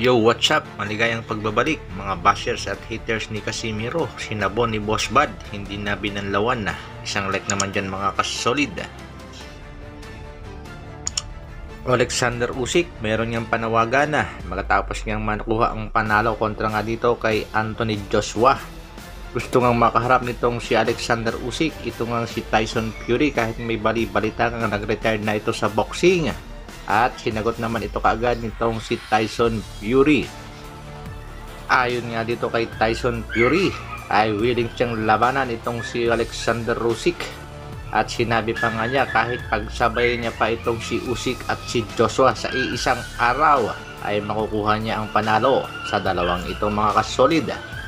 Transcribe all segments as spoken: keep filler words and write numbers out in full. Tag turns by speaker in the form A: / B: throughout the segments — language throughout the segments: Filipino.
A: Yo, what's up? Maligayang pagbabalik mga bashers at haters ni Casimiro. Sinabon ni Boss Bad, hindi na binanlawan na. Isang like naman dyan mga kasolid. Alexander Usyk, meron niyang panawagan na magkatapos niyang makuha ang panalo kontra nga dito kay Anthony Joshua. Gusto ngang makaharap nitong si Alexander Usyk, ito nga si Tyson Fury kahit may bali-balita nga nag-retire na ito sa boxing. At sinagot naman ito kaagad nitong si Tyson Fury. Ayon nga dito kay Tyson Fury, ay willing siyang labanan itong si Alexander Usyk. At sinabi pa nga niya kahit pagsabay niya pa itong si Usyk at si Joshua sa iisang araw ay makukuha niya ang panalo sa dalawang itong mga kasolid.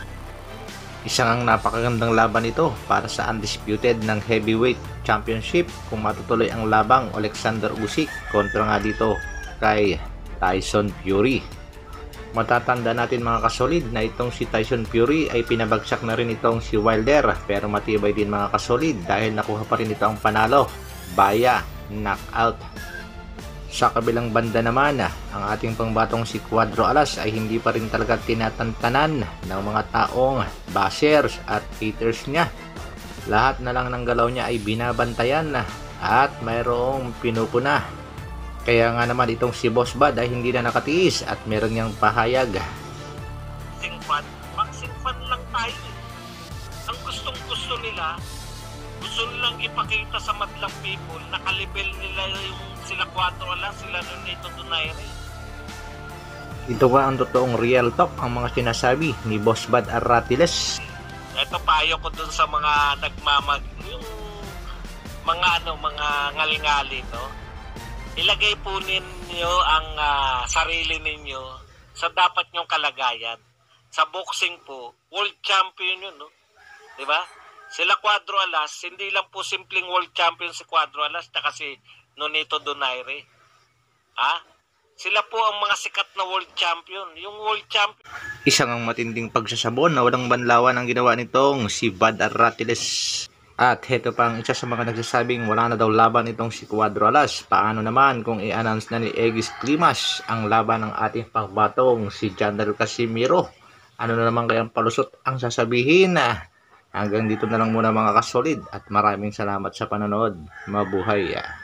A: Isang ang napakagandang laban ito para sa undisputed ng heavyweight championship kung matutuloy ang labang Alexander Usyk kontra nga dito kay Tyson Fury. Matatanda natin mga kasolid na itong si Tyson Fury ay pinabagsak na rin itong si Wilder, pero matibay din mga kasolid dahil nakuha pa rin ito ang panalo via knockout. Sa kabilang banda naman, ang ating pangbatong si Cuadro Alas ay hindi pa rin talaga tinatantanan ng mga taong bashers at haters niya. Lahat na lang ng galaw niya ay binabantayan at mayroong pinupuna. Kaya nga naman itong si Boss Bad ay hindi na nakatiis at meron niyang pahayag.
B: Boxing fan, boxing fan lang tayo. Ang gustong gusto nila, gusto nilang ipakita sa madlang people, nakalibel nila yung sila Cuatro Alas, sila Nonito Donaire.
A: Ito ba ang totoong real talk ang mga sinasabi ni Boss Bad Arratiles?
B: Ito payo ko dun sa mga nagmamag, yung mga ano, mga ngalingali, no? Ilagay po ninyo ang uh, sarili ninyo sa dapat nyong kalagayan. Sa boxing po, world champion yun, no? Diba? Sila Cuatro Alas, hindi lang po simpleng world champion si Cuatro Alas at si Nonito Donaire. Ha? Sila po ang mga sikat na world champion. Yung world champion.
A: Isang ang matinding pagsasabon na walang banlawan ang ginawa nitong si Bad Arratiles. At heto pang isa sa mga nagsasabing wala na daw laban itong si Cuadro Alas. Paano naman kung i-announce na ni Egis Klimas ang laban ng ating pangbatong si Jandal Casimiro? Ano na naman kayang palusot ang sasabihin na? Hanggang dito na lang muna mga kasolid at maraming salamat sa panonood. Mabuhay!